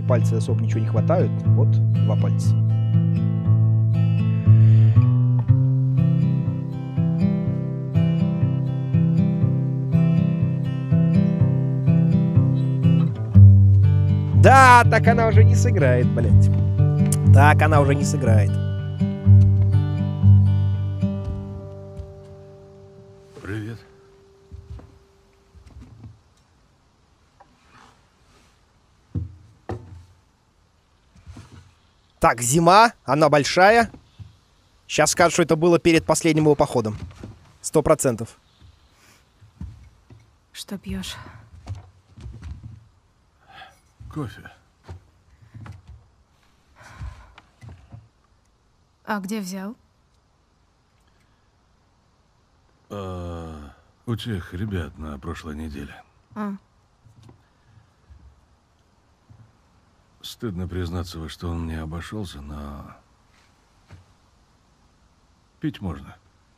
и пальцы особо ничего не хватают. Вот 2 пальца. Да, так она уже не сыграет, блядь. Так она уже не сыграет. Привет. Так, зима, она большая. Сейчас скажут, что это было перед последним его походом. 100%. Что пьешь? Кофе. А где взял? У тех ребят на прошлой неделе. А, Стыдно признаться, что он мне обошелся, но пить можно.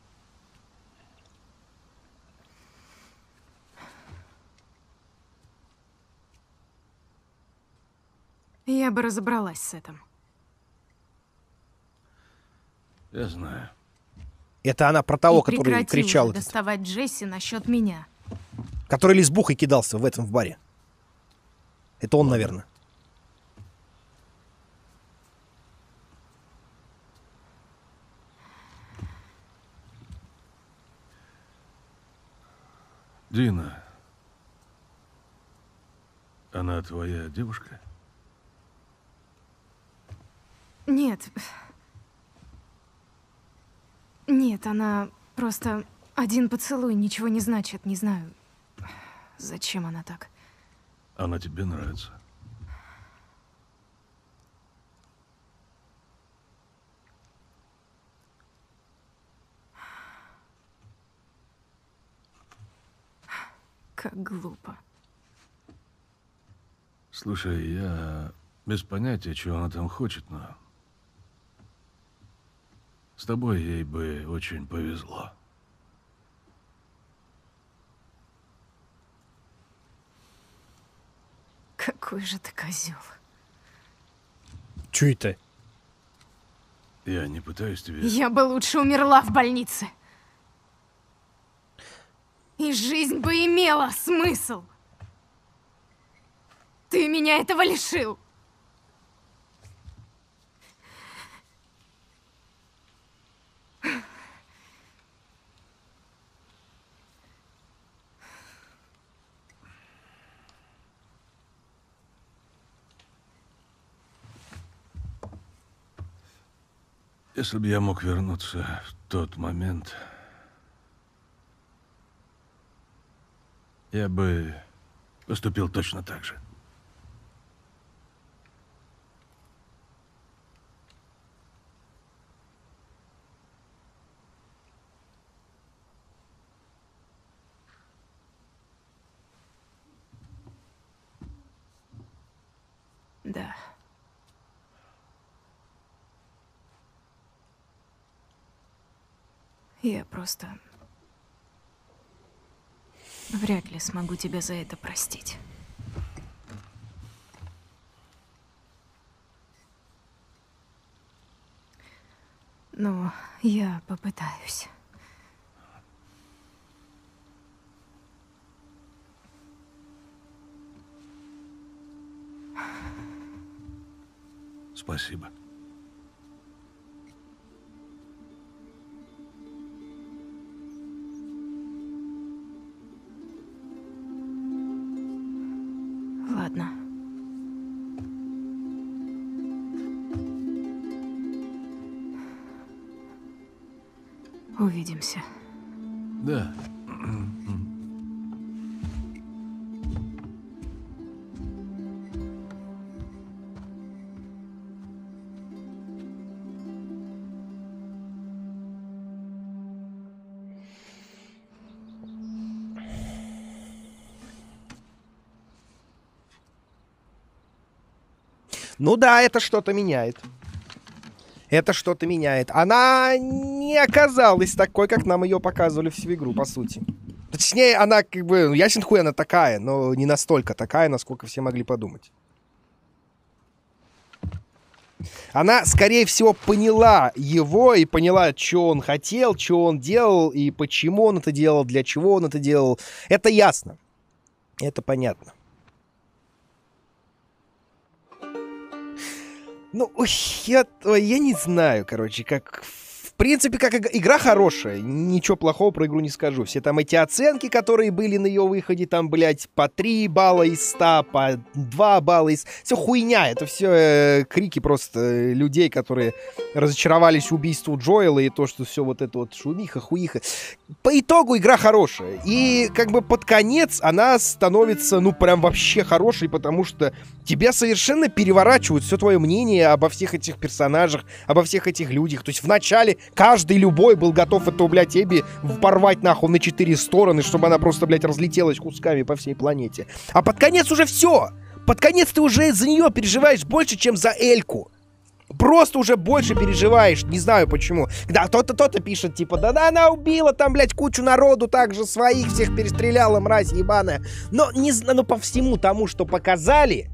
я бы разобралась с этим. Я знаю. Это она про того, И который прекрати кричал. уже доставать Джесси насчет меня. Который лесбухой кидался в этом в баре. Это он, наверное. Дина. Она твоя девушка? Нет. Нет, она просто один поцелуй ничего не значит, не знаю. Зачем она так? Она тебе нравится? Как глупо. Слушай, я без понятия, чего она там хочет, но с тобой ей бы очень повезло. Какой же ты козел. Чё это? Я не пытаюсь тебе... Я бы лучше умерла в больнице. И жизнь бы имела смысл. Ты меня этого лишил. Если бы я мог вернуться в тот момент, я бы поступил точно так же. Да. Я просто вряд ли смогу тебя за это простить. Но я попытаюсь. Спасибо. Ладно. Увидимся. Да. Ну да, это что-то меняет. Это что-то меняет. Она не оказалась такой, как нам ее показывали всю игру, по сути. Точнее, она как бы... Ясен хуй она такая, но не настолько такая, насколько все могли подумать. Она, скорее всего, поняла его и поняла, что он хотел, что он делал, и почему он это делал, для чего он это делал. Это ясно. Это понятно. Ну, я не знаю, короче, как... В принципе, как игра хорошая, ничего плохого про игру не скажу. Все там эти оценки, которые были на ее выходе, там, блядь, по 3 балла из 100, по 2 балла из... Все хуйня, это все крики просто людей, которые разочаровались в убийстве Джоэла и то, что все вот это вот шумиха, хуиха. По итогу игра хорошая. И как бы под конец она становится, ну, прям вообще хорошей, потому что тебя совершенно переворачивают все твое мнение обо всех этих персонажах, обо всех этих людях. То есть вначале каждый любой был готов эту, блядь, Эбби порвать нахуй на 4 стороны, чтобы она просто, блядь, разлетелась кусками по всей планете. А под конец уже все. Под конец ты уже за нее переживаешь больше, чем за Эльку. Просто уже больше переживаешь, не знаю почему. Да, кто-то пишет, типа, да она убила там, блядь, кучу народу, также своих всех перестреляла, мразь ебаная. Но, но по всему тому, что показали,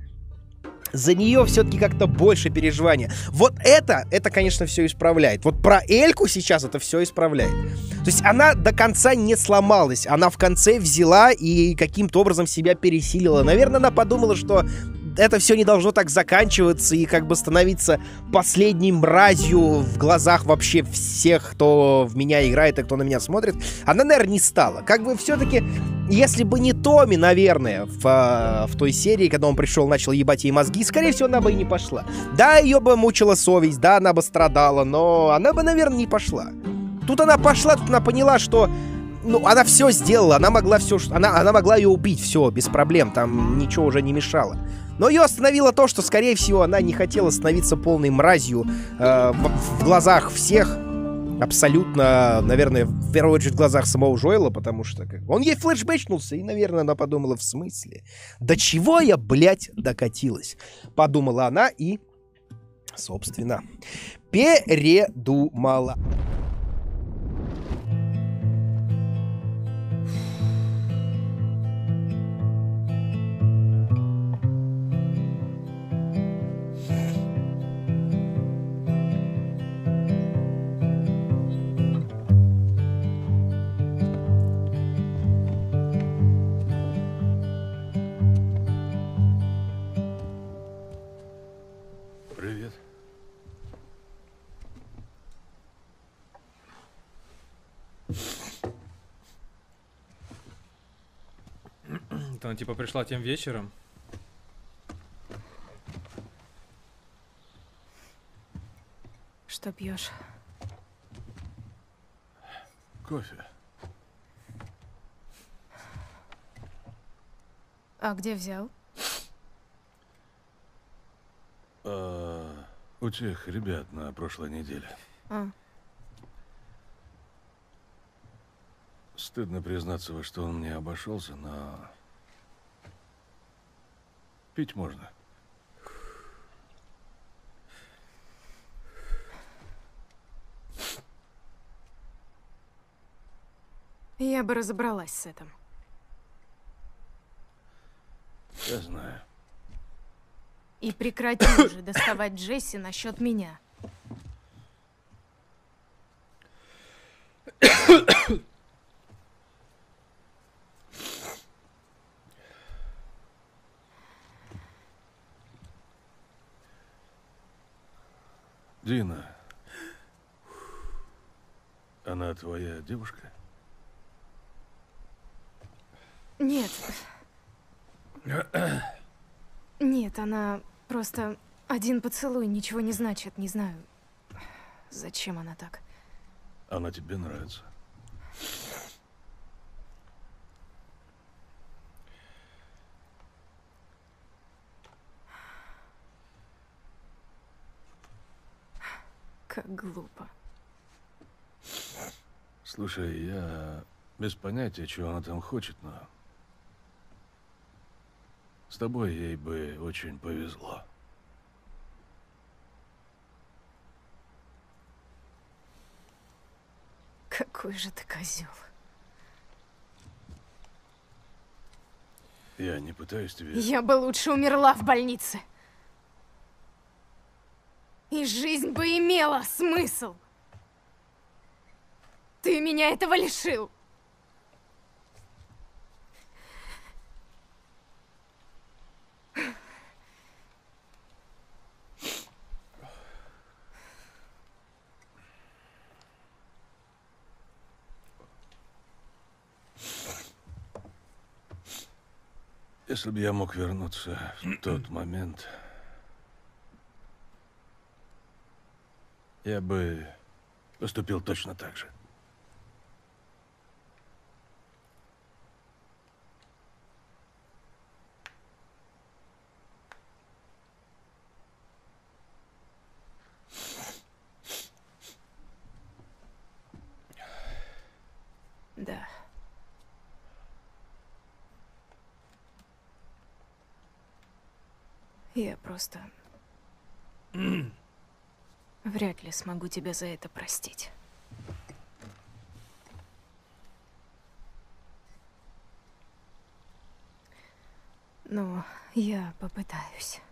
за нее все-таки как-то больше переживания. Вот это, конечно, все исправляет. Вот про Эльку сейчас это все исправляет. То есть она до конца не сломалась. Она в конце взяла и каким-то образом себя пересилила. Наверное, она подумала, что это все не должно так заканчиваться и как бы становиться последней мразью в глазах вообще всех, кто в меня играет и кто на меня смотрит. Она, наверное, не стала. Как бы все-таки, если бы не Томми, наверное, в той серии, когда он пришел, начал ебать ей мозги, скорее всего, она бы и не пошла. Да, ее бы мучила совесть, да, она бы страдала, но она бы, наверное, не пошла. Тут она пошла, тут она поняла, что... Ну, она все сделала, она могла все... Она могла ее убить, все, без проблем, там ничего уже не мешало. Но ее остановило то, что, скорее всего, она не хотела становиться полной мразью в глазах всех. Абсолютно, наверное, в первую очередь в глазах самого Джоэла, потому что он ей флешбэчнулся, и, наверное, она подумала, в смысле? До чего я, блядь, докатилась? Подумала она и, собственно, передумала. Привет. Это она типа пришла тем вечером. Что пьешь? Кофе. А где взял? У тех ребят на прошлой неделе. А, Стыдно признаться, во что он мне обошелся, но пить можно. я бы разобралась с этим. Я знаю. И прекрати уже доставать Джесси насчет меня. Дина. Она твоя девушка? Нет. Нет, она просто один поцелуй ничего не значит, не знаю. Зачем она так? Она тебе нравится? Как глупо. Слушай, я без понятия, чего она там хочет, но с тобой ей бы очень повезло. Какой же ты козел. Я не пытаюсь тебе... Я бы лучше умерла в больнице. И жизнь бы имела смысл. Ты меня этого лишил. Если бы я мог вернуться в тот момент, я бы поступил точно так же. Да. Я просто... вряд ли смогу тебя за это простить. Но я попытаюсь.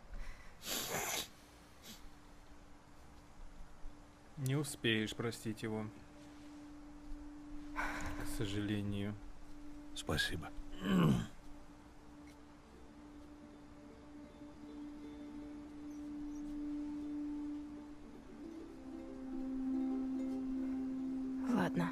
Не успеешь простить его. К сожалению. Спасибо. Ладно.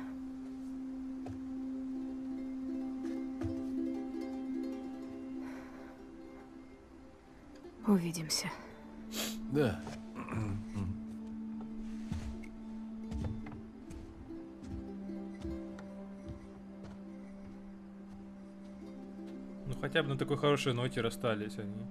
Увидимся. Да. Ну хотя бы на такой хорошей ноте расстались они.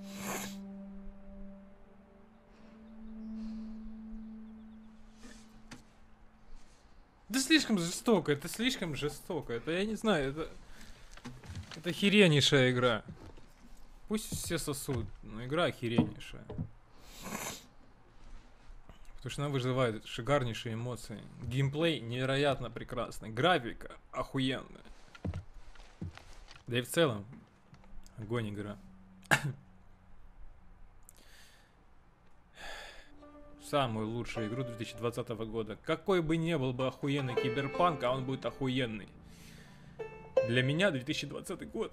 Да слишком жестоко, это слишком жестоко. Это я не знаю, это охереннейшая игра. Пусть все сосут, но игра охереннейшая. Потому что она вызывает шикарнейшие эмоции. Геймплей невероятно прекрасный. Графика охуенная. Да и в целом, огонь игра. Самую лучшую игру 2020 года. Какой бы ни был бы охуенный киберпанк, а он будет охуенный. Для меня 2020 год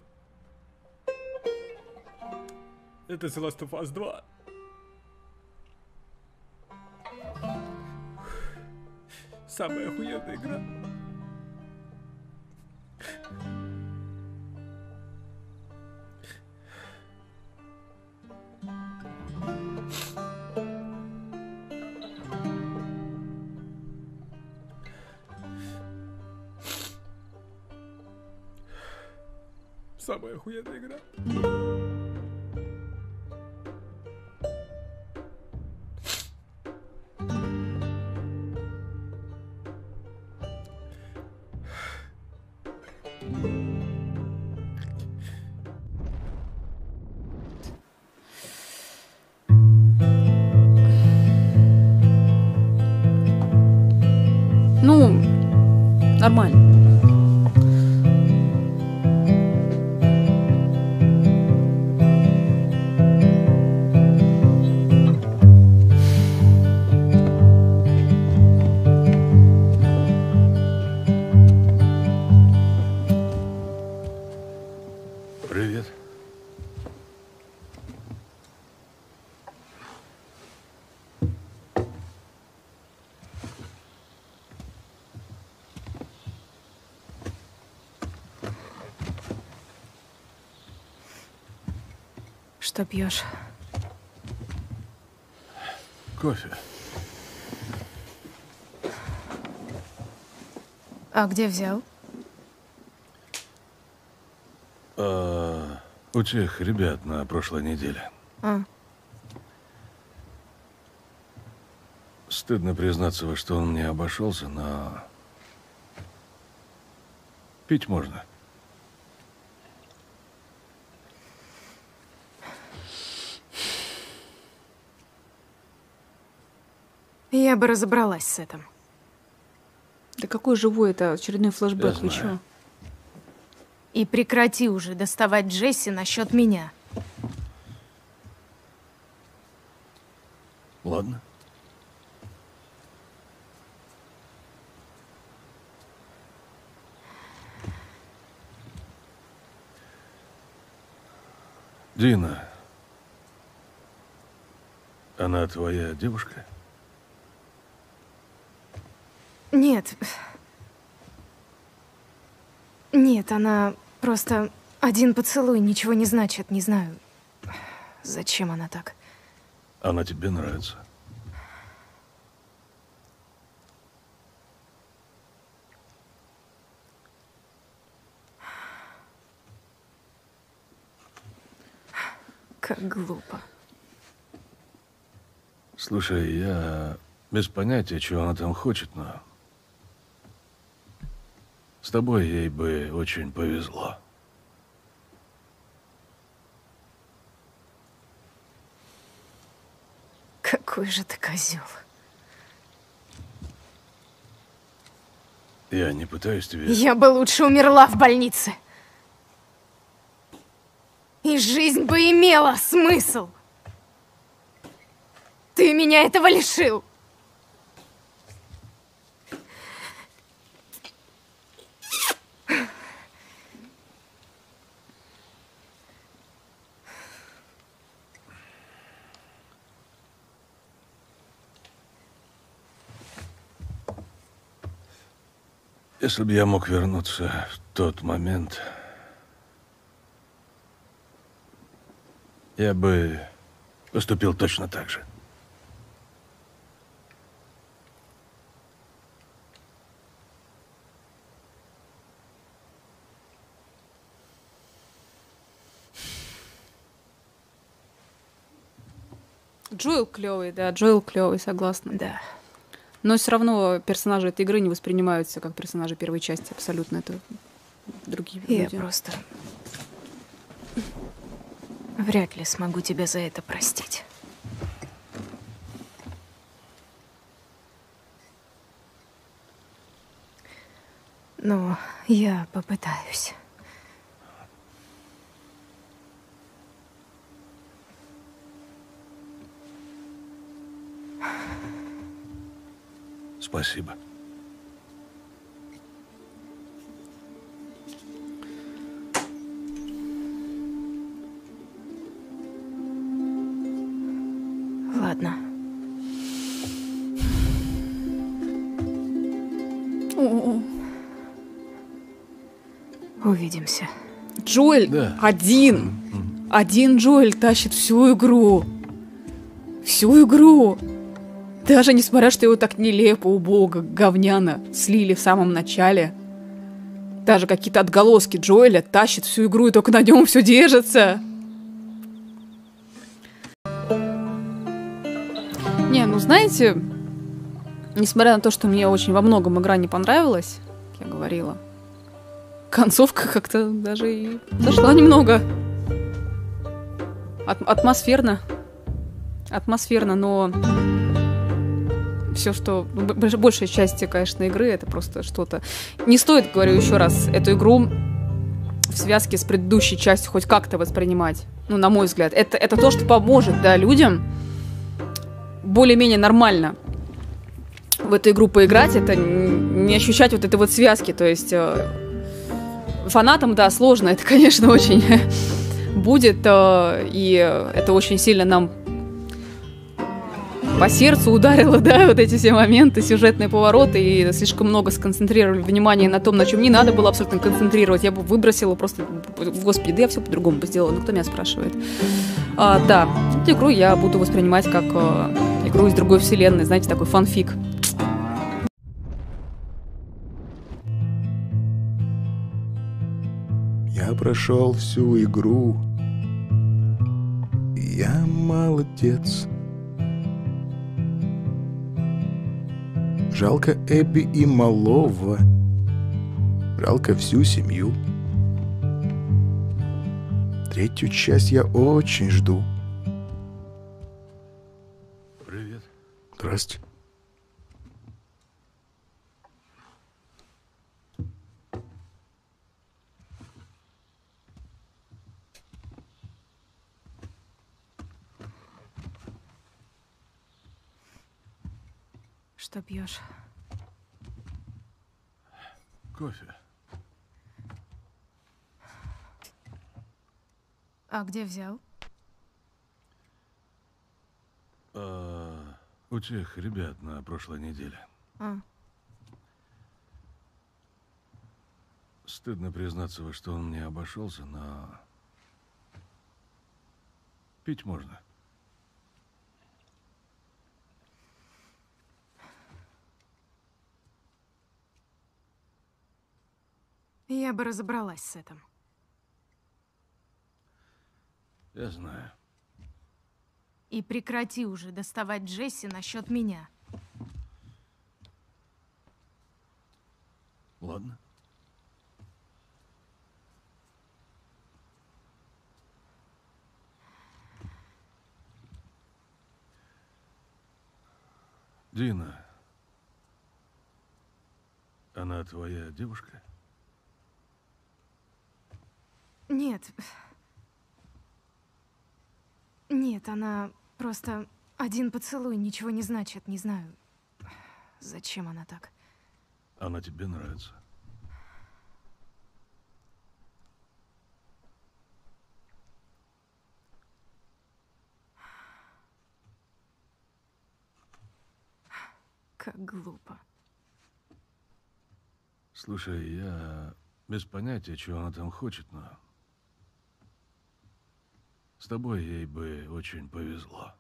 это The Last of Us 2. Самая охуенная игра. Самая охуенная игра. Ну, нормально. Привет. Что пьешь? Кофе. А где взял? У тех ребят на прошлой неделе. А, Стыдно признаться, во что он мне обошелся, но пить можно. я бы разобралась с этим. Да какой живой это очередной флешбэк, Я вы знаю. чё? И прекрати уже доставать Джесси насчет меня. Ладно. Дина. Она твоя девушка? Нет. Нет, она просто один поцелуй ничего не значит, не знаю. Зачем она так? Она тебе нравится? Как глупо. Слушай, я без понятия, чего она там хочет, но с тобой ей бы очень повезло. Какой же ты козел. Я не пытаюсь тебе... Я бы лучше умерла в больнице. И жизнь бы имела смысл. Ты меня этого лишил. Если бы я мог вернуться в тот момент, я бы поступил точно так же. Джоэл клевый, да, Джоэл клевый, согласна. Да. Но все равно персонажи этой игры не воспринимаются как персонажи первой части. Абсолютно это другие Я люди. просто... Вряд ли смогу тебя за это простить. Но я попытаюсь. Спасибо. Ладно. О, Увидимся. Джоэль Да. один Джоэль тащит всю игру. Всю игру. Даже несмотря, что его так нелепо, убого, говняно слили в самом начале. Даже какие-то отголоски Джоэля тащит всю игру, и только на нем все держится. Не, ну знаете, несмотря на то, что мне очень во многом игра не понравилась, как я говорила, концовка как-то даже и зашла немного. Атмосферно. Атмосферно, но все, что... Большая часть, конечно, игры, это просто что-то... Не стоит, говорю еще раз, эту игру в связке с предыдущей частью хоть как-то воспринимать. Ну, на мой взгляд. Это то, что поможет, да, людям более-менее нормально в эту игру поиграть. Это не ощущать вот этой вот связки. То есть фанатам, да, сложно. Это, конечно, очень будет. И это очень сильно нам по сердцу ударило, да, вот эти все моменты, сюжетные повороты, и слишком много сконцентрировали внимание на том, на чем не надо было абсолютно концентрировать. Я бы выбросила просто, господи, да я все по-другому бы сделала, ну кто меня спрашивает. Да, эту игру я буду воспринимать как игру из другой вселенной, знаете, такой фанфик. Я прошел всю игру, я молодец. Жалко Эбби и малого, жалко всю семью. Третью часть я очень жду. Привет. Здрасте. Что пьешь? Кофе. А где взял? У тех ребят на прошлой неделе. А, Стыдно признаться, во что он мне обошелся, но пить можно. я бы разобралась с этим. Я знаю. И прекрати уже доставать Джесси насчет меня. Ладно. Дина. Она твоя девушка? Нет. Нет, она просто один поцелуй ничего не значит, не знаю. Зачем она так? Она тебе нравится? Как глупо. Слушай, я без понятия, чего она там хочет, но с тобой ей бы очень повезло.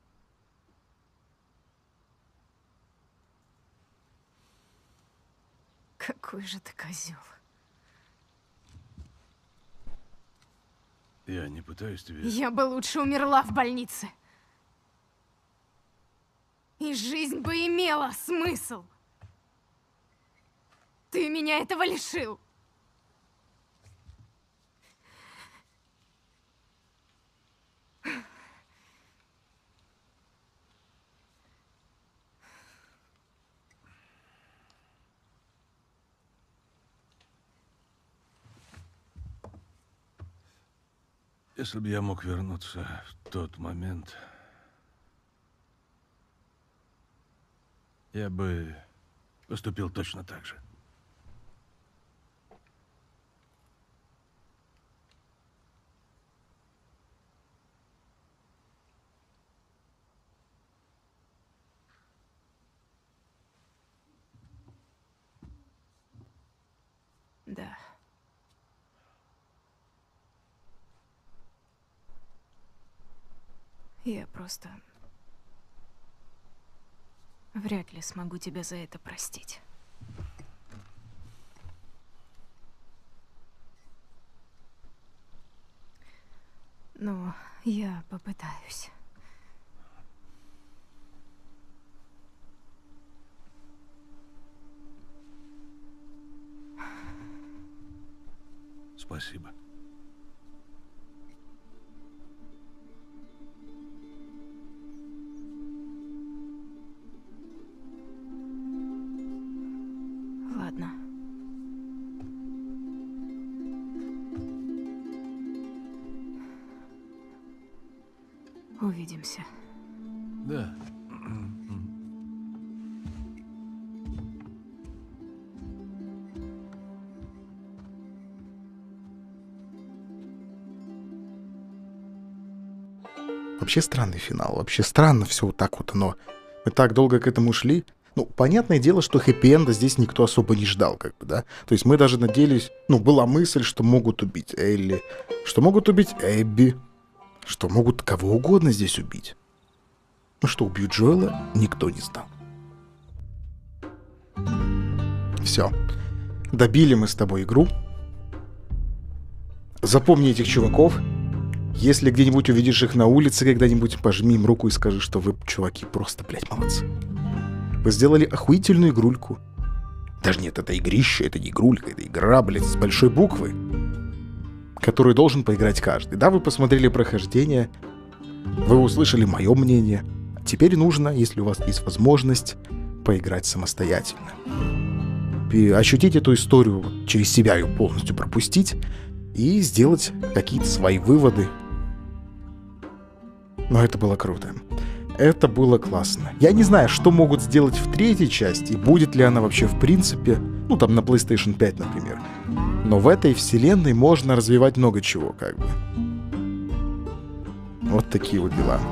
Какой же ты козел. Я не пытаюсь тебе... Я бы лучше умерла в больнице. И жизнь бы имела смысл. Ты меня этого лишил. Если бы я мог вернуться в тот момент, я бы поступил точно так же. Да. Я просто вряд ли смогу тебя за это простить. Но я попытаюсь. Спасибо. Ладно. Увидимся. Да. Вообще странный финал. Вообще странно все вот так вот оно. Мы так долго к этому шли. Ну, понятное дело, что хэппи-энда здесь никто особо не ждал, как бы, да? То есть мы даже надеялись... Ну, была мысль, что могут убить Элли, что могут убить Эбби, что могут кого угодно здесь убить. Ну, что убьют Джоэла, никто не знал. Все. Добили мы с тобой игру. Запомни этих чуваков. Если где-нибудь увидишь их на улице когда-нибудь, пожми им руку и скажи, что вы, чуваки, просто, блядь, молодцы. Вы сделали охуительную игрульку. Даже нет, это игрище, это не игрулька, это игра, блядь, с большой буквы, которую должен поиграть каждый. Да, вы посмотрели прохождение, вы услышали мое мнение. Теперь нужно, если у вас есть возможность, поиграть самостоятельно. И ощутить эту историю, через себя ее полностью пропустить и сделать какие-то свои выводы. Но это было круто. Это было классно. Я не знаю, что могут сделать в третьей части, будет ли она вообще в принципе, ну там на PlayStation 5, например. Но в этой вселенной можно развивать много чего, как бы. Вот такие вот дела.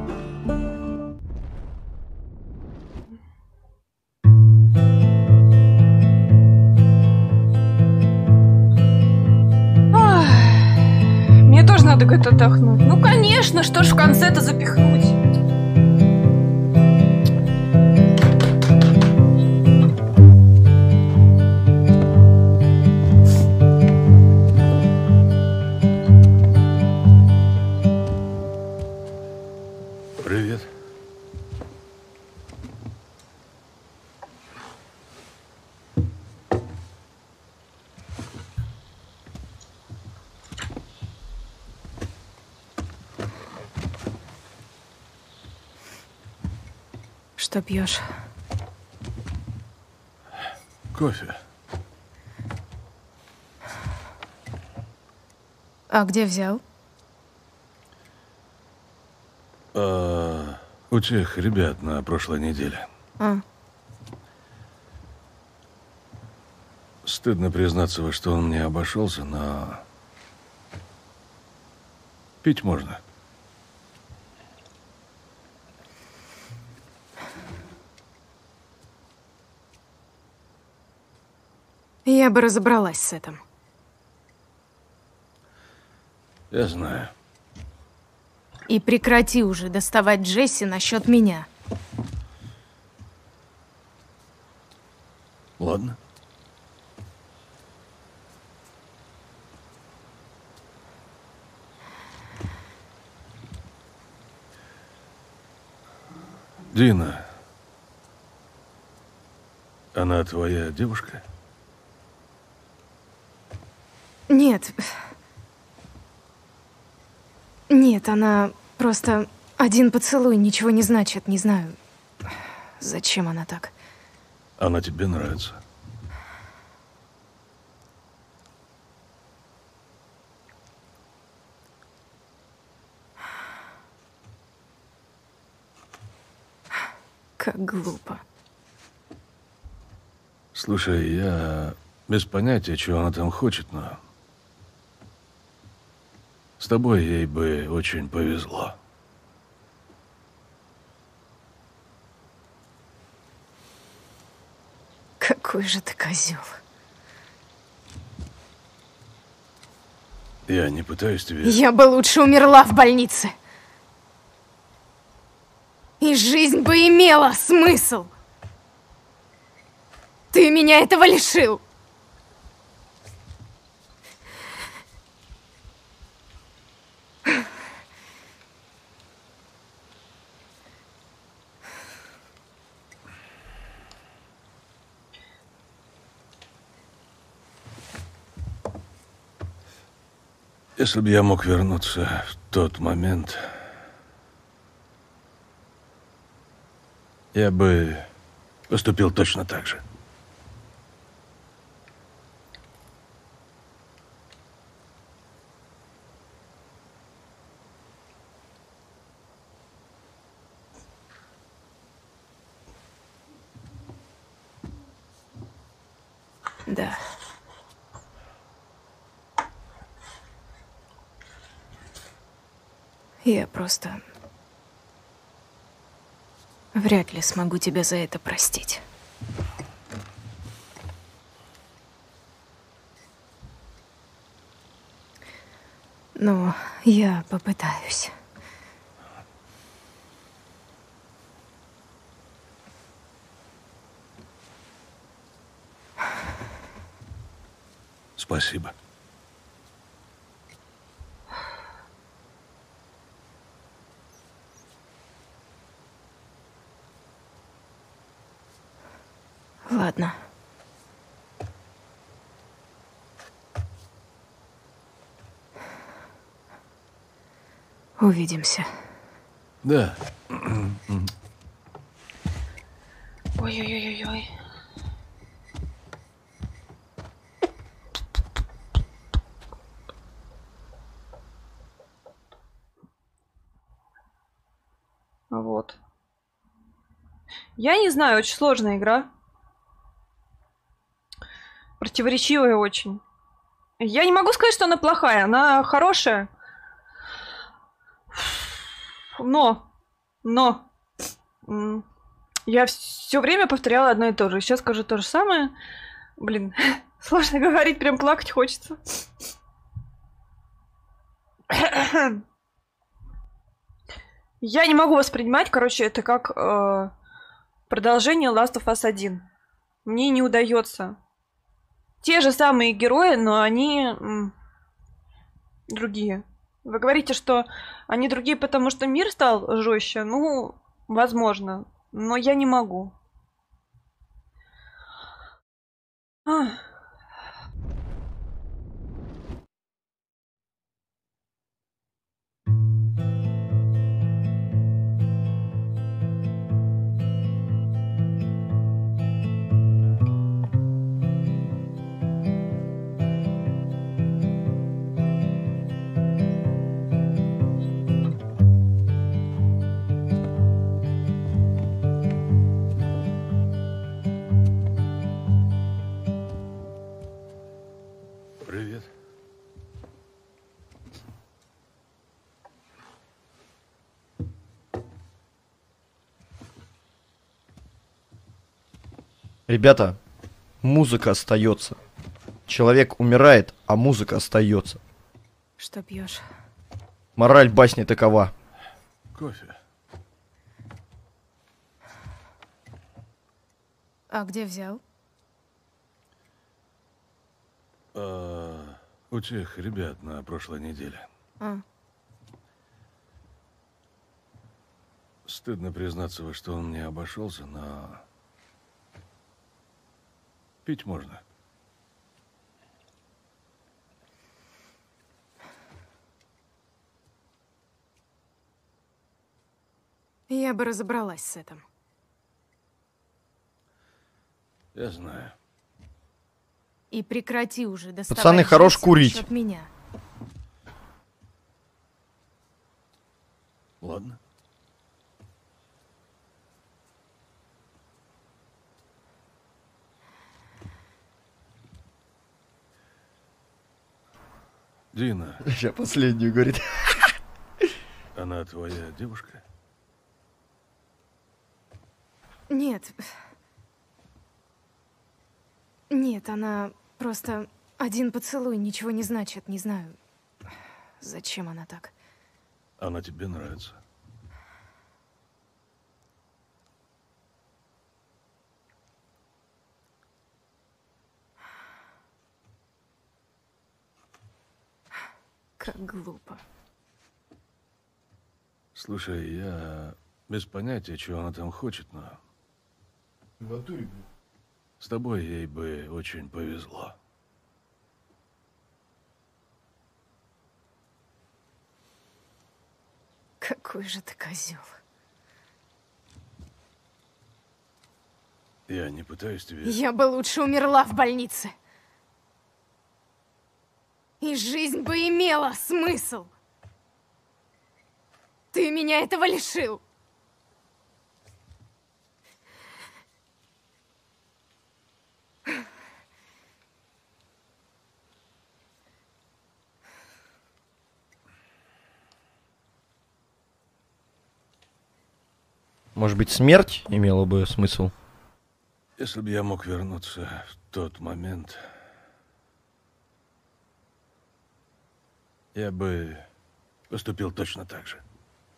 Мне тоже надо где-то отдохнуть. Ну, конечно, что ж в конце-то запихнуть. Привет. Что пьешь? Кофе. А где взял? У тех ребят на прошлой неделе. А, Стыдно признаться, во что он мне обошелся, но... Пить можно. я бы разобралась с этим. Я знаю. И прекрати уже доставать Джесси насчет меня. Ладно. Дина. Она твоя девушка? Нет. Нет, она просто один поцелуй ничего не значит, не знаю. Зачем она так? Она тебе нравится? Как глупо. Слушай, я без понятия, чего она там хочет, но... С тобой ей бы очень повезло. Какой же ты козел. Я не пытаюсь тебе... Я бы лучше умерла в больнице. И жизнь бы имела смысл. Ты меня этого лишил. Если бы я мог вернуться в тот момент, я бы поступил точно так же. Да. Я просто... вряд ли смогу тебя за это простить. Но я попытаюсь. Спасибо. Ладно. Увидимся. Да. Ой-ой-ой-ой. Вот. Я не знаю, очень сложная игра. Противоречивая очень. Я не могу сказать, что она плохая, она хорошая. Но, я все время повторяла одно и то же. Сейчас скажу то же самое. Блин, сложно говорить, прям плакать хочется. Я не могу воспринимать, короче, это как продолжение Last of Us 1. Мне не удается. Те же самые герои, но они другие. Вы говорите, что они другие, потому что мир стал жестче? Ну, возможно. Но я не могу. Привет. Ребята, музыка остается. Человек умирает, а музыка остается. Что пьешь? Мораль басни такова. Кофе. А где взял? У тех ребят на прошлой неделе. А, Стыдно признаться, во что он мне обошелся, но пить можно. я бы разобралась с этим. Я знаю. И прекрати уже доставать Пацаны, хорош жизнь курить. насчет меня. Ладно. Дина, Сейчас последнюю говорит. она твоя девушка? Нет. Нет, она просто один поцелуй ничего не значит, не знаю. Зачем она так? Она тебе нравится? Как глупо. Слушай, я без понятия, чего она там хочет, но с тобой ей бы очень повезло. Какой же ты козел. Я не пытаюсь тебе... Я бы лучше умерла в больнице. И жизнь бы имела смысл. Ты меня этого лишил. Может быть, смерть имела бы смысл? Если бы я мог вернуться в тот момент, я бы поступил точно так же.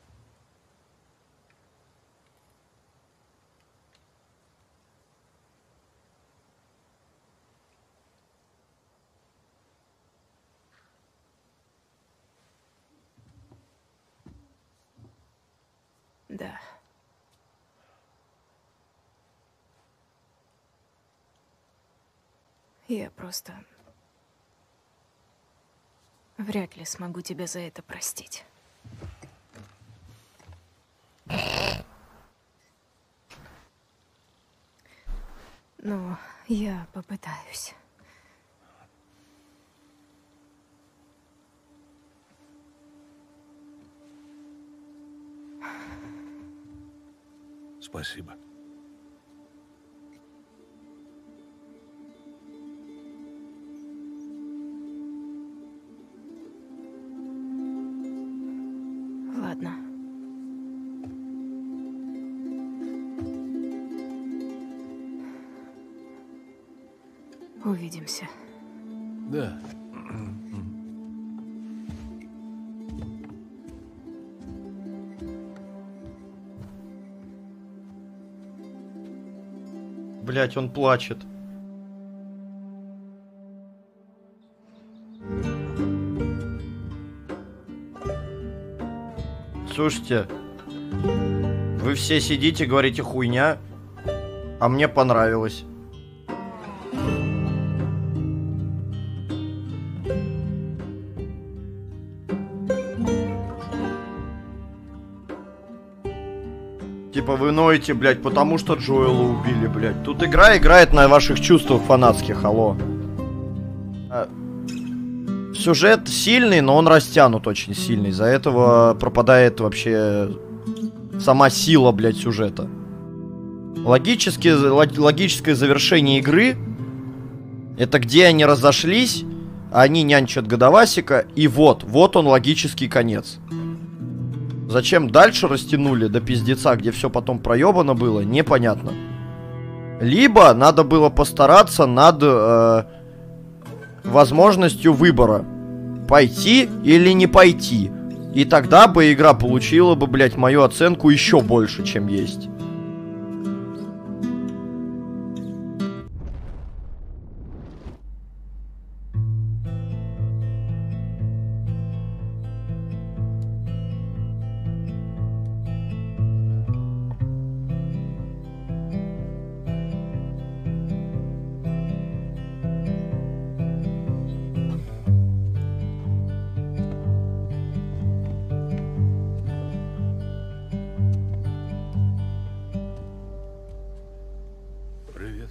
Да. Я просто вряд ли смогу тебя за это простить. Но я попытаюсь. Спасибо. Ладно. Увидимся. Да. Блять, он плачет. Слушайте, вы все сидите, говорите хуйня, а мне понравилось. Типа вы ноете, блядь, потому что Джоэла убили, блядь. Тут игра играет на ваших чувствах фанатских, алло. Сюжет сильный, но он растянут очень сильный. Из-за этого пропадает вообще сама сила, блядь, сюжета. Логическое завершение игры — это где они разошлись, они нянчат Годовасика, и вот он логический конец. Зачем дальше растянули до пиздеца, где все потом проебано было, непонятно. Либо надо было постараться над возможностью выбора. Пойти или не пойти. И тогда бы игра получила бы, блядь, мою оценку еще больше, чем есть. Привет.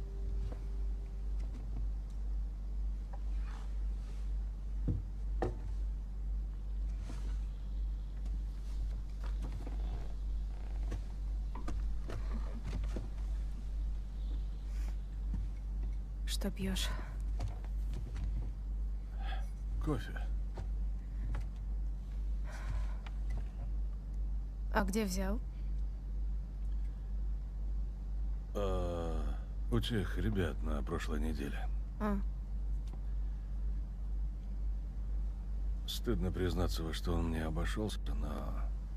Что пьешь? Кофе. А где взял? У тех ребят на прошлой неделе. А, Стыдно признаться, во что он мне обошелся, но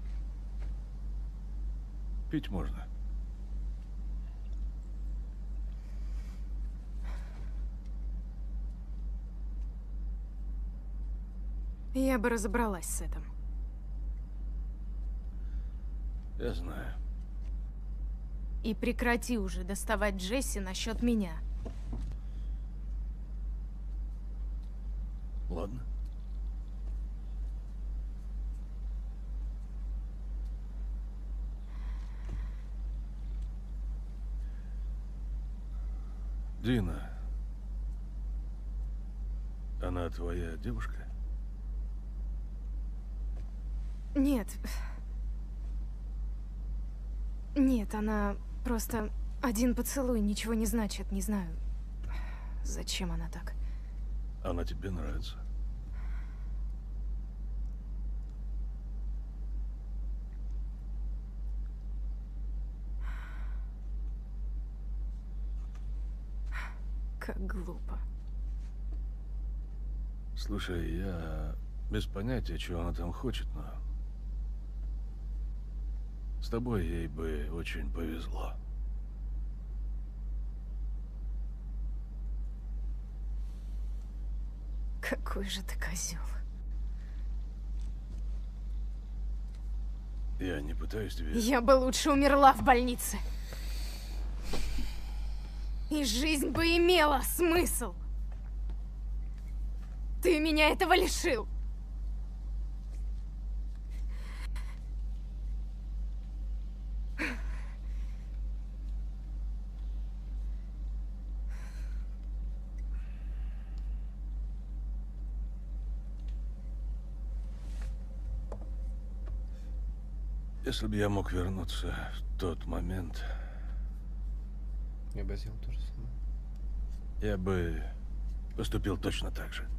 пить можно. я бы разобралась с этим. Я знаю. И прекрати уже доставать Джесси насчет меня. Ладно. Дина. Она твоя девушка? Нет. Нет, она просто один поцелуй ничего не значит, не знаю. Зачем она так? Она тебе нравится? Как глупо. Слушай, я без понятия, чего она там хочет, но с тобой ей бы очень повезло. Какой же ты козел. Я не пытаюсь тебе... Я бы лучше умерла в больнице. И жизнь бы имела смысл. Ты меня этого лишил. Если бы я мог вернуться в тот момент, Я бы сделал то же самое. я бы поступил точно так же.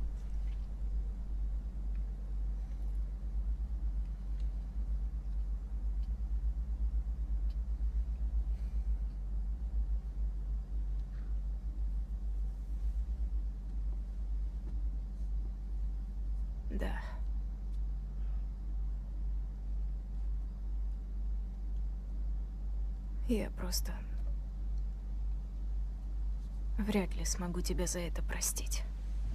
Да. Я просто... вряд ли смогу тебя за это простить.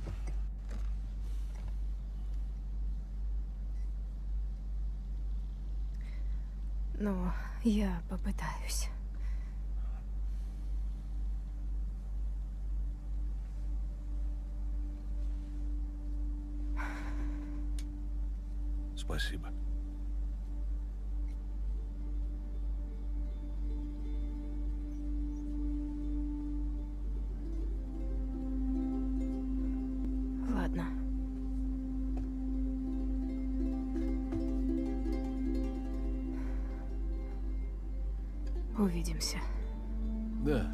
Но я попытаюсь. Спасибо. Ладно. Увидимся. Да.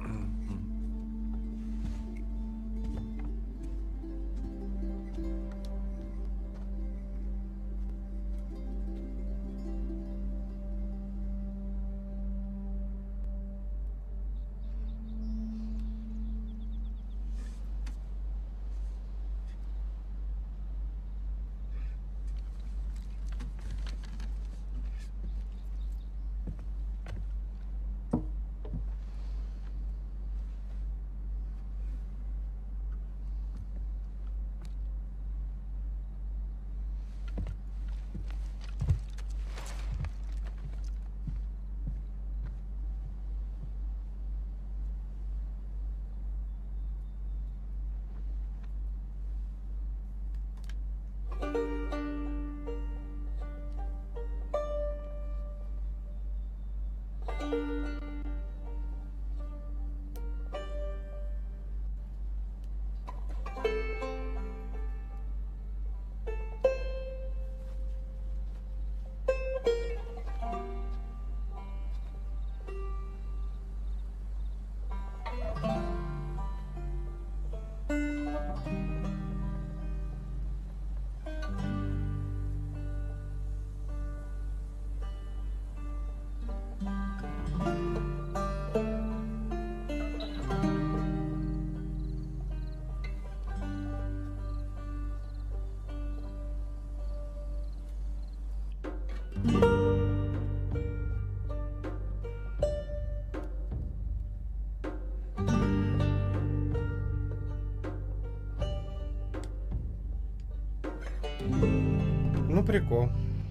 Ну, прикол.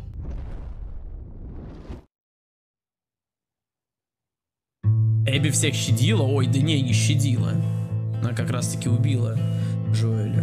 Эбби всех щадила, ой, да не щадила. Она как раз таки убила Джоэля.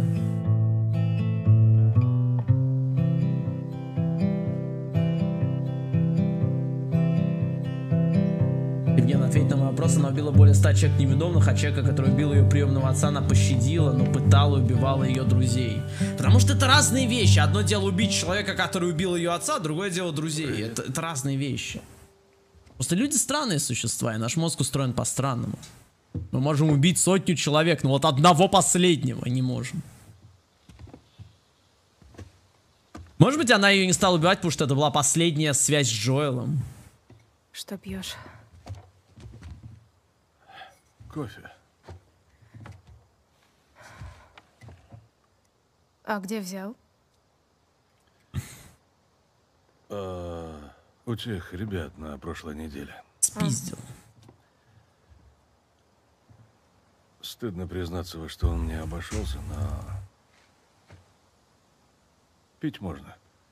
Евген, ответь на мой вопрос. Она убила более 100 человек невиновных, а человека, который убил ее приемного отца, она пощадила, но пытала и убивала ее друзей. Потому что это разные вещи. Одно дело убить человека, который убил ее отца, другое дело друзей. Это разные вещи. Просто люди странные существа, и наш мозг устроен по-странному. Мы можем убить 100 человек, но вот одного последнего не можем. Может быть, она ее не стала убивать, потому что это была последняя связь с Джоэлом. Что пьешь? Кофе. А где взял? У тех ребят на прошлой неделе. Спиздил. Стыдно признаться, во что он мне обошелся, но пить можно.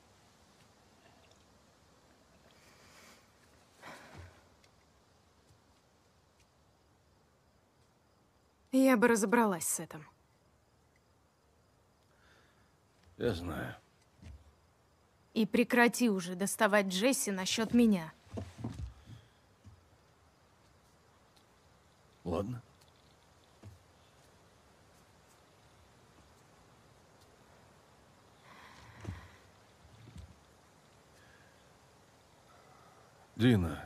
Я бы разобралась с этим. Я знаю. И прекрати уже доставать Джесси насчет меня. Ладно. Дина.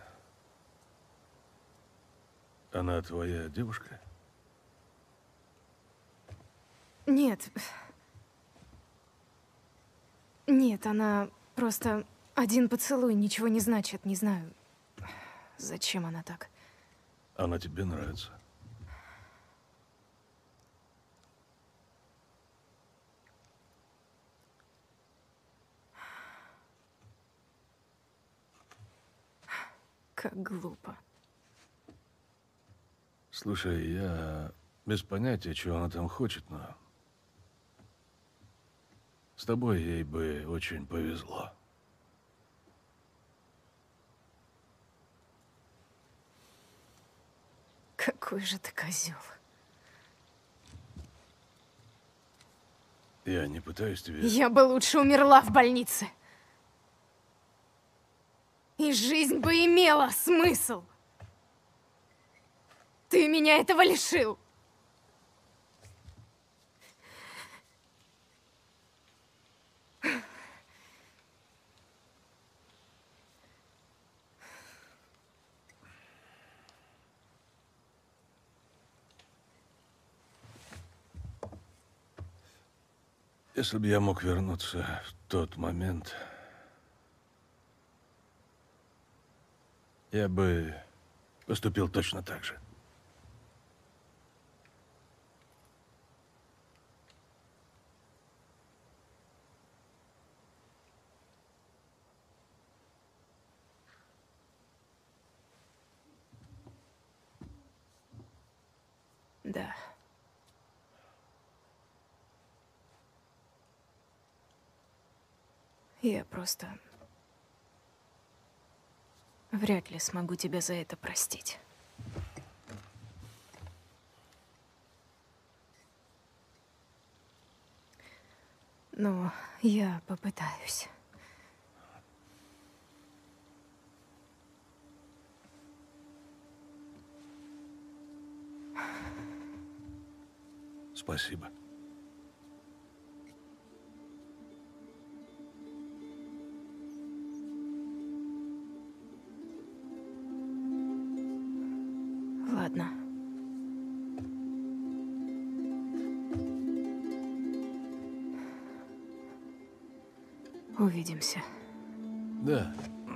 Она твоя девушка? Нет. Нет, она просто... один поцелуй ничего не значит, не знаю. Зачем она так? Она тебе нравится? Как глупо. Слушай, я без понятия, чего она там хочет, но... С тобой ей бы очень повезло. Какой же ты козел. Я не пытаюсь тебе... Я бы лучше умерла в больнице. И жизнь бы имела смысл. Ты меня этого лишил. Если бы я мог вернуться в тот момент, я бы поступил точно так же. Да. Я просто... вряд ли смогу тебя за это простить. Но я попытаюсь. Спасибо. Ладно. Увидимся. Да.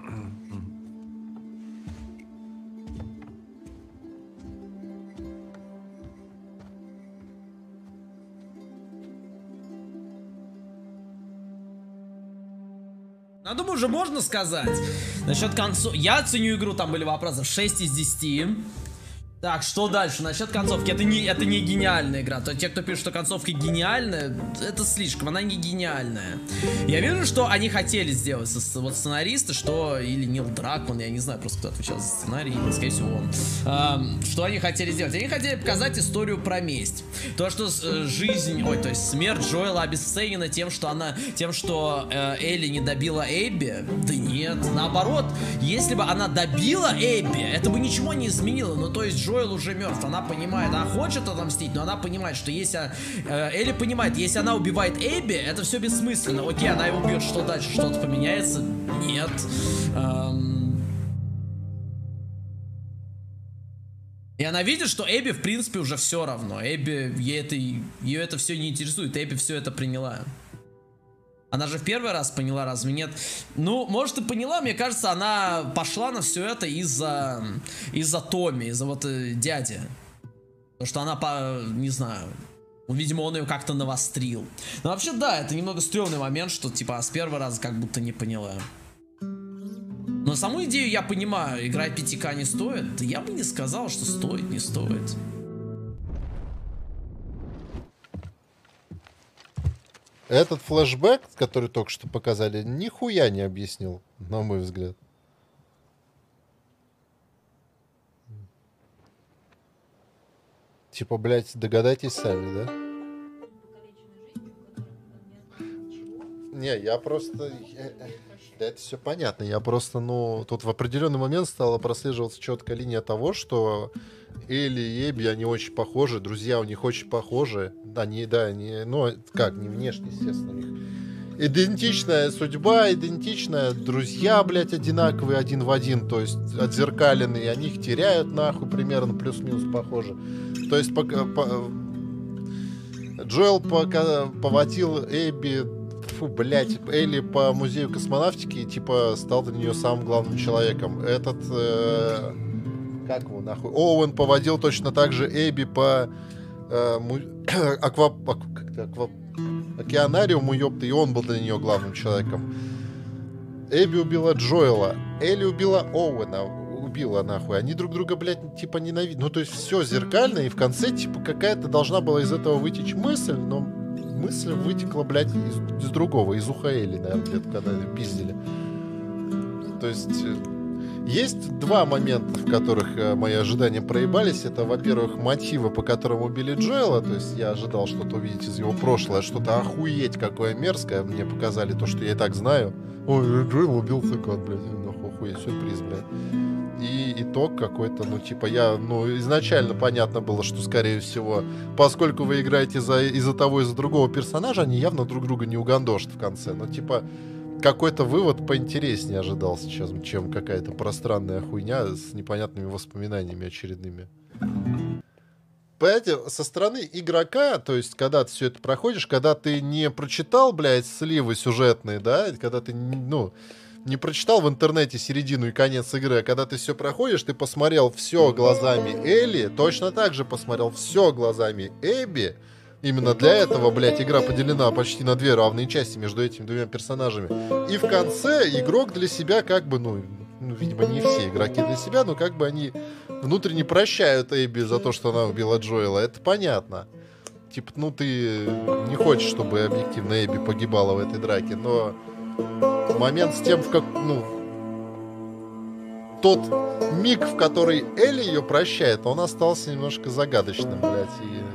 Я думаю, уже можно сказать. Насчет концов... Я оценю игру, там были вопросы 6 из 10. Так, что дальше? Насчет концовки. Это не гениальная игра. То те, кто пишет, что концовка гениальная, это слишком, она не гениальная. Я вижу, что они хотели сделать, вот сценаристы, что... Или Нил Дракман, я не знаю просто, кто отвечал за сценарий, скорее всего он. Что они хотели сделать? Они хотели показать историю про месть. То, что жизнь, то есть смерть Джоэла обесценена тем, что Элли не добила Эбби. Да нет, наоборот. Если бы она добила Эбби, это бы ничего не изменило. Ну, то есть Джоэл уже мертв, она понимает, она хочет отомстить, но она понимает, что если... Элли понимает, если она убивает Эбби, это все бессмысленно. Окей, она его убьет, что дальше? Что-то поменяется? Нет. И она видит, что Эбби, в принципе, уже все равно. Эбби, ее это все не интересует. Эбби все это приняла. Она же в первый раз поняла, разве нет? Ну, может, и поняла, мне кажется, она пошла на все это из-за Томми, из-за вот дяди. Потому что она, не знаю, видимо, он ее как-то навострил. Но вообще, да, это немного стрёмный момент, что, типа, с первого раза как будто не поняла. Но саму идею я понимаю, игра 5К не стоит. Да я бы не сказал, что стоит, не стоит. Этот флешбэк, который только что показали, нихуя не объяснил, на мой взгляд. Типа, блядь, догадайтесь сами, да? Не, я просто... Да это все понятно. Я просто, тут в определенный момент стала прослеживаться четкая линия того, что Элли и Эбби, они очень похожи, друзья у них очень похожи. Не внешне, естественно, у них идентичная судьба, идентичная, друзья, блядь, одинаковые один в один, то есть отзеркаленные, они их теряют нахуй примерно, плюс-минус похожи. То есть Джоэл поводил Эбби, Элли по музею космонавтики и типа стал для нее самым главным человеком. Этот, как его нахуй, Оуэн поводил точно так же Эбби по океанариуму, ёпта, и он был для нее главным человеком. Эбби убила Джоэла, Элли убила Оуэна. убила, нахуй. Они друг друга, блядь, типа ненавидят. Ну, то есть все зеркально, и в конце, типа, какая-то должна была из этого вытечь мысль, но мысль вытекла, блядь, из другого, из Ухаэли, наверное, где-то, когда пиздили. То есть... Есть два момента, в которых мои ожидания проебались. Это, во-первых, мотивы, по которым убили Джоэла. То есть я ожидал что-то увидеть из его прошлого, что-то охуеть какое мерзкое. Мне показали то, что я и так знаю. Ой, Джоэл убил цикад, блядь. Нахуй, охуеть, сюрприз, блядь. И итог какой-то, ну, типа, изначально понятно было, что, скорее всего, поскольку вы играете из-за того и за другого персонажа, они явно друг друга не угандошат в конце. Но, типа... Какой-то вывод поинтереснее ожидался, чем какая-то пространная хуйня с непонятными воспоминаниями очередными. Понимаете, со стороны игрока, то есть, когда ты все это проходишь, когда ты не прочитал, блядь, сливы сюжетные, да, когда ты, ну, не прочитал в интернете середину и конец игры, а когда ты все проходишь, ты посмотрел все глазами Элли, точно так же посмотрел все глазами Эбби. Именно для этого, блядь, игра поделена почти на две равные части между этими двумя персонажами. И в конце игрок для себя как бы, ну, видимо, не все игроки для себя, но как бы они внутренне прощают Эбби за то, что она убила Джоэла. Это понятно. Типа, ну, ты не хочешь, чтобы объективно Эбби погибала в этой драке, но момент с тем, тот миг, в который Элли ее прощает, он остался немножко загадочным, блядь, и...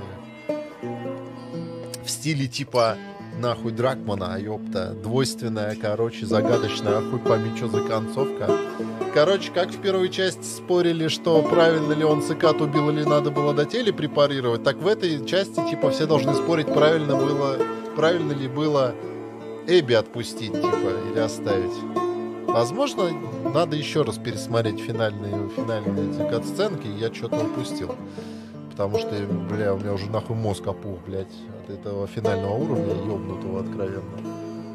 В стиле типа нахуй Дракмана, ёпта, двойственная, короче, загадочная, хуй пойми, что за концовка. Короче, как в первой части спорили, что правильно ли он цикад убил или надо было дать Элли препарировать, так в этой части типа все должны спорить, правильно ли было Эбби отпустить, типа, или оставить. Возможно, надо еще раз пересмотреть финальные эти катсценки, я что-то упустил. Потому что, бля, у меня уже нахуй мозг опух, блядь, от этого финального уровня, ёбнутого откровенно.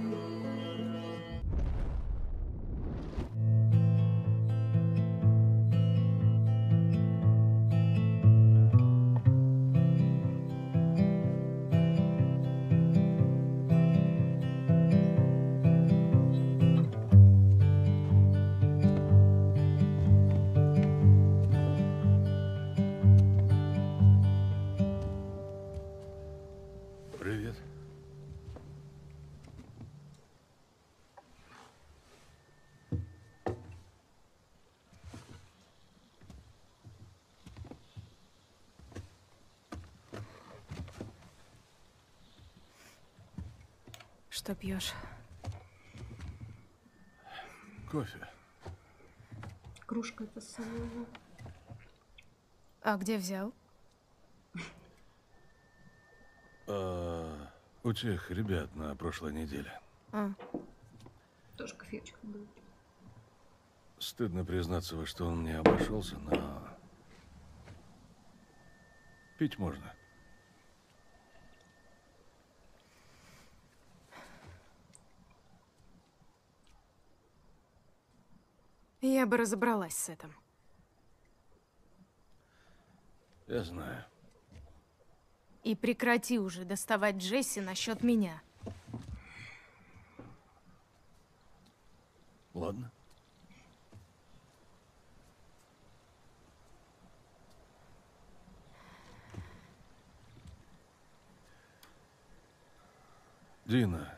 Привет. Что пьешь? Кофе. Кружка это с собой. А где взял? У тех ребят на прошлой неделе. Тоже кофеечка был. Стыдно признаться, во что он мне обошелся, но пить можно. Я бы разобралась с этим. Я знаю. И прекрати уже доставать Джесси насчет меня. Ладно. Дина.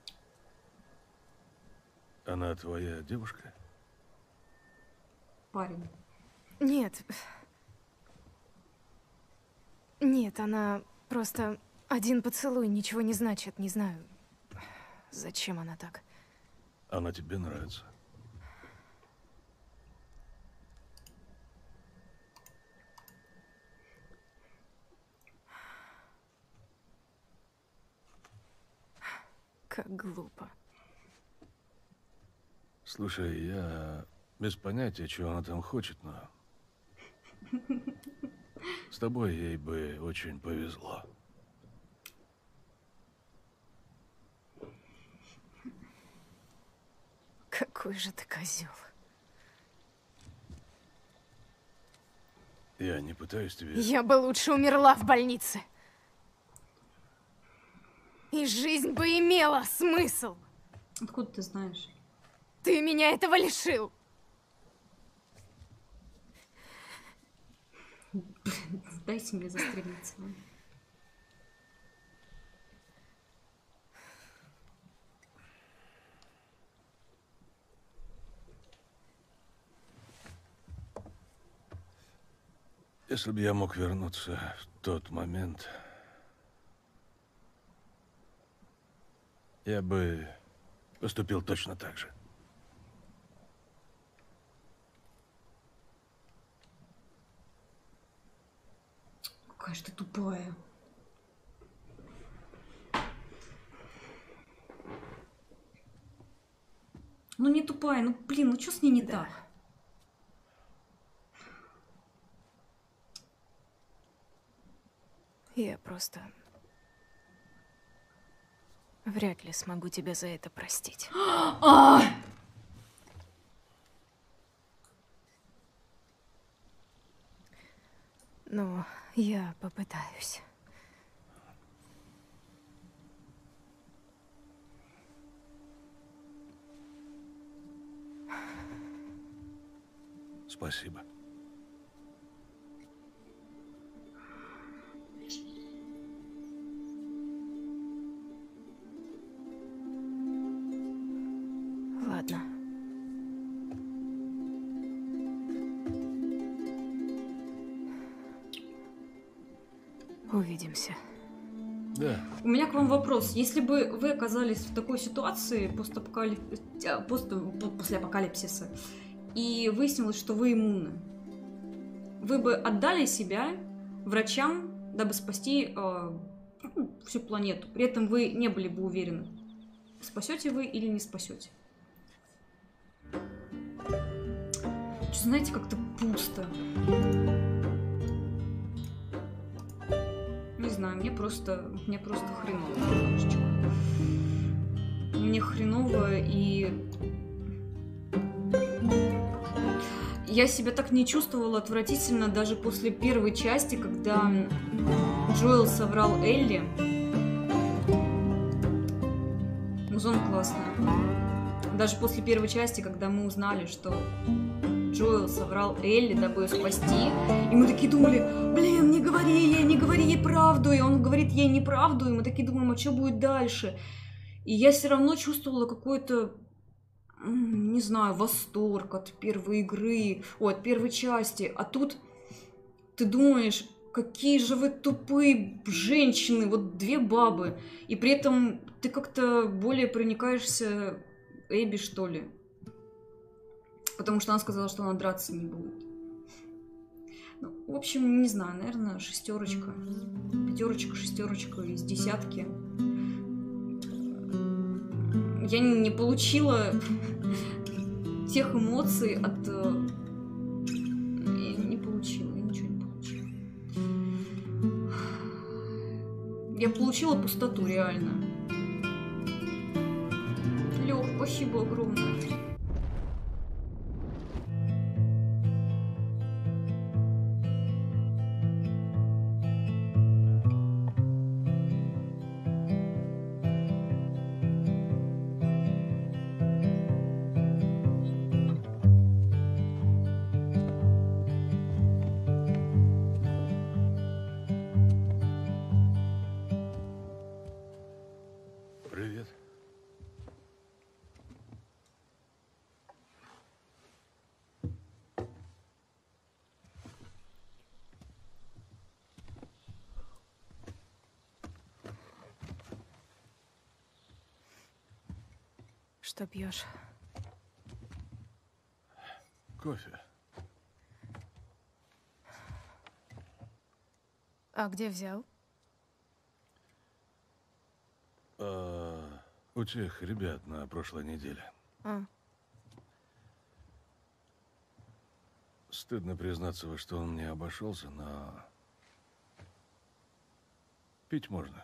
Она твоя девушка? Парень. Нет. Нет, она просто один поцелуй ничего не значит, не знаю. Зачем она так? Она тебе нравится? Как глупо. Слушай, я без понятия, чего она там хочет, но с тобой ей бы очень повезло. Какой же ты козел. Я не пытаюсь тебе... Я бы лучше умерла в больнице. И жизнь бы имела смысл. Откуда ты знаешь? Ты меня этого лишил. Дайте мне застрелиться. Если бы я мог вернуться в тот момент, я бы поступил точно так же. Какая же ты тупая. Ну не тупая, ну блин, ну что с ней не так? Я просто вряд ли смогу тебя за это простить. Но я попытаюсь. Спасибо. Ладно. Увидимся. Да. У меня к вам вопрос. Если бы вы оказались в такой ситуации после апокалипсиса, и выяснилось, что вы иммунны, вы бы отдали себя врачам, дабы спасти всю планету. При этом вы не были бы уверены, спасете вы или не спасете. Знаете, как-то пусто. Не знаю, мне просто хреново немножечко. Мне хреново, и я себя так не чувствовала отвратительно даже после первой части, когда Джоэл соврал Элли. Музон классный. Даже после первой части, когда мы узнали, что Джоэл соврал Элли, дабы ее спасти, и мы такие думали, блин, не говори ей правду, и он говорит ей неправду, и мы такие думаем, а что будет дальше? И я все равно чувствовала какой-то, не знаю, восторг от первой игры, от первой части, а тут ты думаешь, какие же вы тупые женщины, вот две бабы, и при этом ты как-то более проникаешься Эбби, что ли. Потому что она сказала, что она драться не будет. Ну, в общем, не знаю, наверное, 6. 5, 6 из 10. Я не получила тех эмоций от... Я не получила, я ничего не получила. Я получила пустоту, реально. Лёх, спасибо огромное. Привет. Что пьешь? Кофе. А где взял? У тех ребят на прошлой неделе. А, Стыдно признаться, во что он мне обошелся, но пить можно.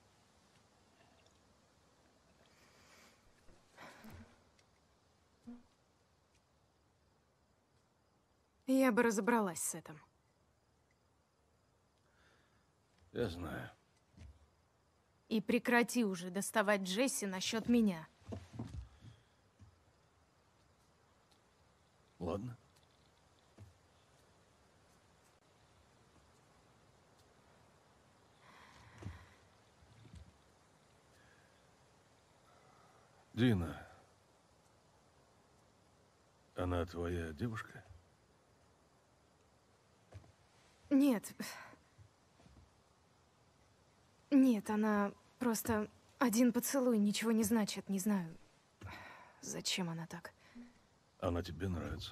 я бы разобралась с этим. Я знаю. И прекрати уже доставать Джесси насчет меня. Ладно. Дина. Она твоя девушка? Нет. Нет, она просто один поцелуй, ничего не значит, не знаю. Зачем она так? Она тебе нравится?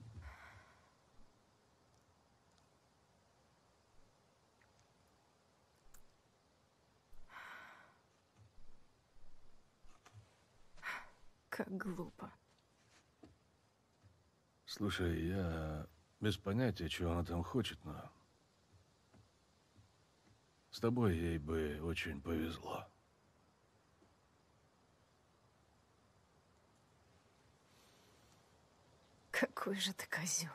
Как глупо. Слушай, я без понятия, чего она там хочет, но... С тобой ей бы очень повезло. Какой же ты козел.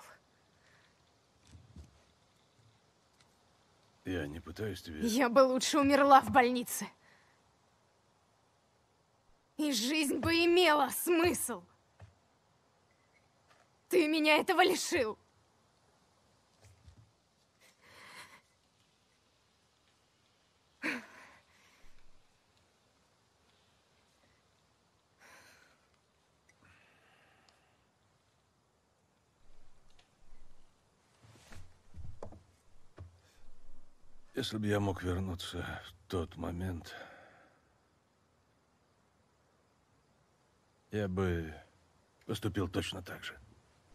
Я не пытаюсь тебе... Я бы лучше умерла в больнице. И жизнь бы имела смысл. Ты меня этого лишил. Если бы я мог вернуться в тот момент, я бы поступил точно так же.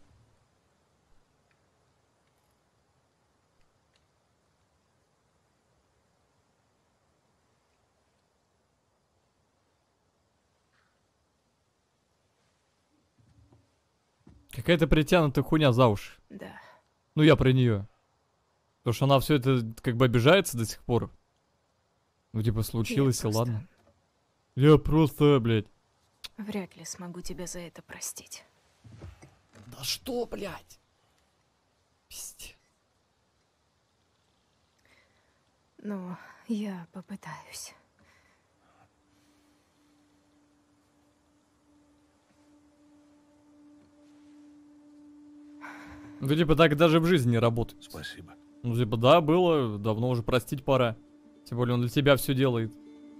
Какая-то притянутая хуйня за уши. Да. Ну, я про нее. Потому что она все это как бы обижается до сих пор. Ну, типа, случилось, и ладно. Я просто, блядь. Вряд ли смогу тебя за это простить. Да что, блядь? Пиздец. Ну, я попытаюсь. Ну, типа, так даже в жизни не работает. Спасибо. Ну, типа, да, было, давно уже простить пора. Тем более он для тебя все делает.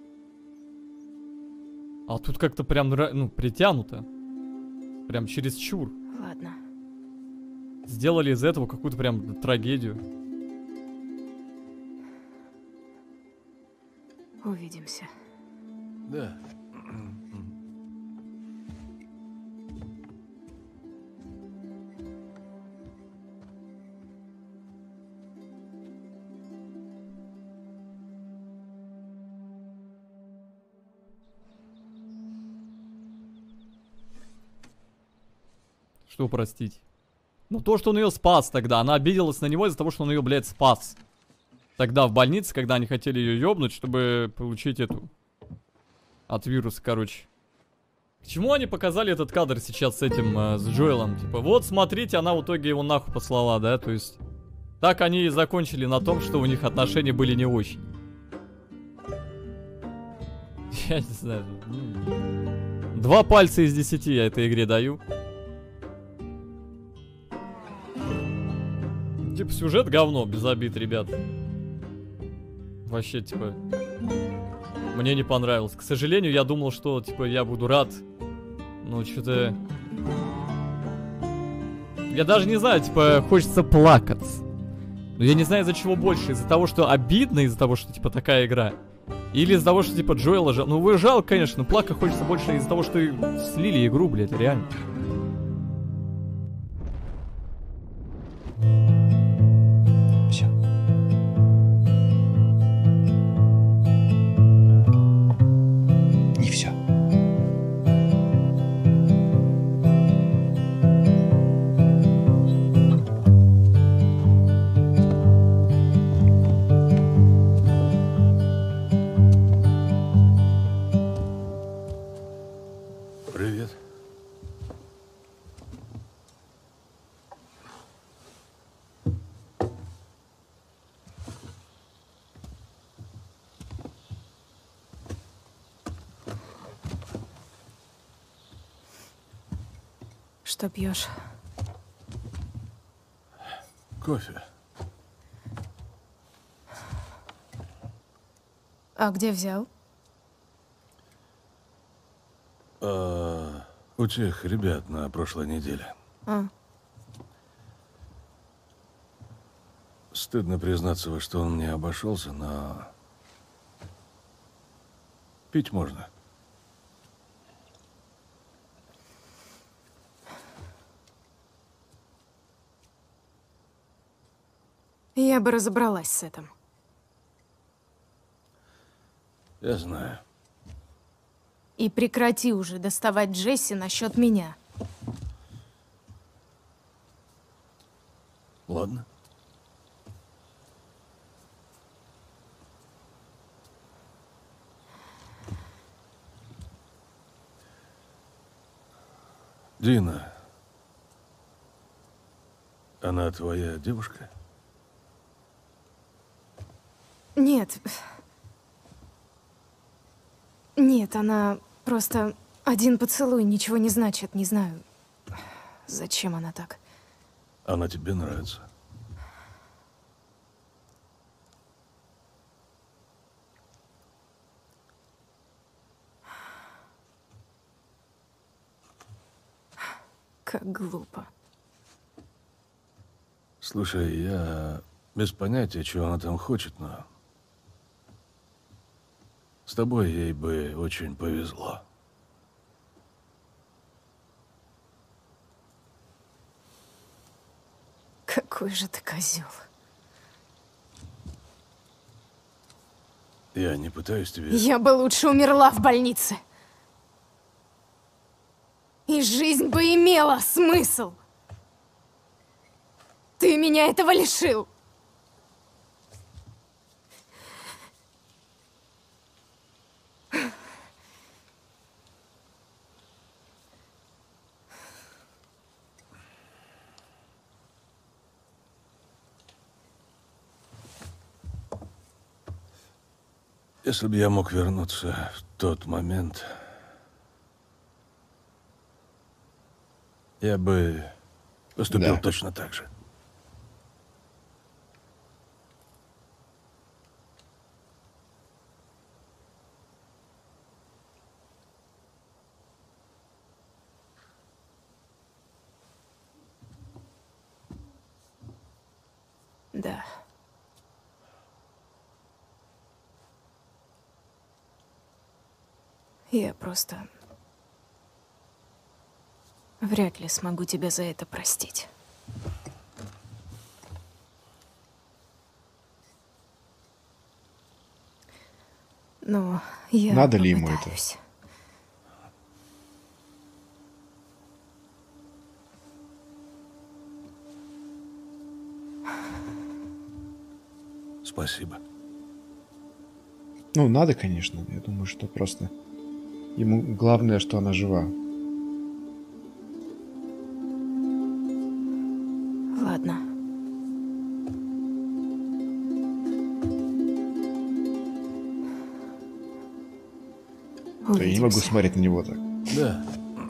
А тут как-то прям, ну, притянуто. Прям чересчур. Ладно. Сделали из этого какую-то прям трагедию. Увидимся. Да. Что простить? Ну то, что он ее спас тогда. Она обиделась на него из-за того, что он ее, блядь, спас. Тогда в больнице, когда они хотели ее ёбнуть, чтобы получить эту... От вируса, короче. К чему они показали этот кадр сейчас с этим, с Джоэлом? Типа, вот, смотрите, она в итоге его нахуй послала, да? То есть... Так они и закончили на том, что у них отношения были не очень. Я не знаю. 2 пальца из 10 я этой игре даю. Типа, сюжет говно, без обид, ребят. Вообще, типа, мне не понравилось. К сожалению, я думал, что, типа, я буду рад. Но что-то... Я даже не знаю, типа, хочется плакать. Но я не знаю, из-за чего больше. Из-за того, что обидно, из-за того, что, типа, такая игра. Или из-за того, что, типа, Джоэла жалко. Ну, вы жалко, конечно, но плакать хочется больше из-за того, что слили игру, блядь, реально. Все. Не все. Привет. Что пьешь? Кофе. А где взял? У тех ребят на прошлой неделе. Стыдно признаться, во что он мне обошелся, но пить можно. Я бы разобралась с этим. Я знаю. И прекрати уже доставать Джесси насчет меня. Ладно. Дина, она твоя девушка? Нет. Нет, она просто один поцелуй ничего не значит, не знаю. Зачем она так? Она тебе нравится? Как глупо. Слушай, я без понятия, чего она там хочет, но с тобой ей бы очень повезло. Какой же ты козел. Я не пытаюсь тебе... Я бы лучше умерла в больнице. И жизнь бы имела смысл. Ты меня этого лишил. Если бы я мог вернуться в тот момент, я бы поступил точно так же. Да. Я просто вряд ли смогу тебя за это простить. Но я Надо ли ему это? попытаюсь. Спасибо. Ну, надо, конечно. Я думаю, что просто ему главное, что она жива. Ладно. Да я не могу смотреть на него так. Да.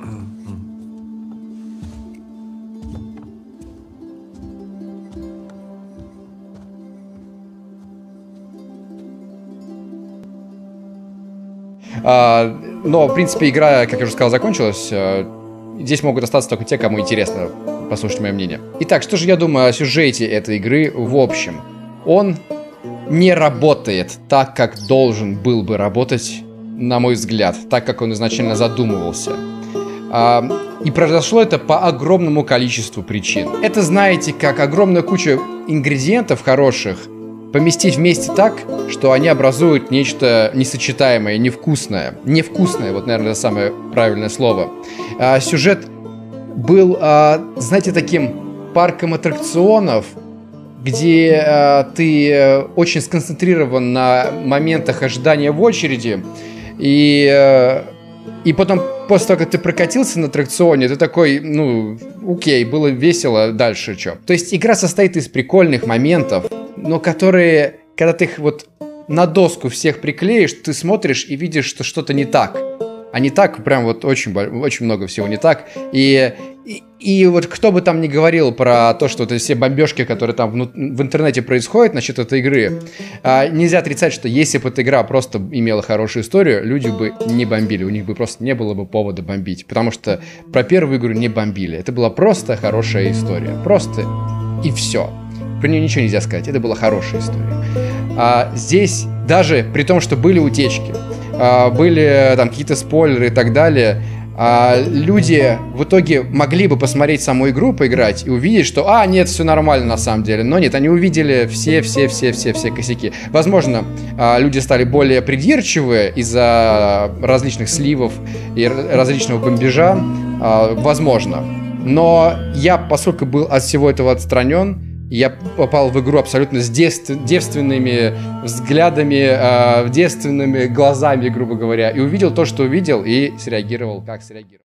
Но, в принципе, игра, как я уже сказал, закончилась. Здесь могут остаться только те, кому интересно послушать мое мнение. Итак, что же я думаю о сюжете этой игры в общем? Он не работает так, как должен был бы работать, на мой взгляд, так, как он изначально задумывался. И произошло это по огромному количеству причин. Это, знаете, как огромная куча ингредиентов хороших поместить вместе так, что они образуют нечто несочетаемое, невкусное. Невкусное, вот, наверное, это самое правильное слово. Сюжет был, знаете, таким парком аттракционов, где ты очень сконцентрирован на моментах ожидания в очереди, и потом, после того, как ты прокатился на аттракционе, ты такой, ну, окей, было весело, дальше что? То есть игра состоит из прикольных моментов, но которые, когда ты их вот на доску всех приклеишь, ты смотришь и видишь, что что-то не так. А не так, прям вот очень много всего не так. И И вот кто бы там ни говорил про то, что это все бомбежки, которые там в интернете происходят насчет этой игры, нельзя отрицать, что если бы эта игра просто имела хорошую историю, люди бы не бомбили, у них бы просто не было бы повода бомбить, потому что про первую игру не бомбили. Это была просто хорошая история, просто и все. Про нее ничего нельзя сказать, это была хорошая история. Здесь даже при том, что были утечки, были там какие-то спойлеры и так далее, люди в итоге могли бы посмотреть саму игру, поиграть и увидеть, что, нет, все нормально на самом деле. Но нет, они увидели все косяки. Возможно, люди стали более придирчивы из-за различных сливов и различного бомбежа. Возможно. Но я, поскольку был от всего этого отстранен, я попал в игру абсолютно с девственными взглядами, девственными глазами, грубо говоря, и увидел то, что увидел, и среагировал, как среагировал.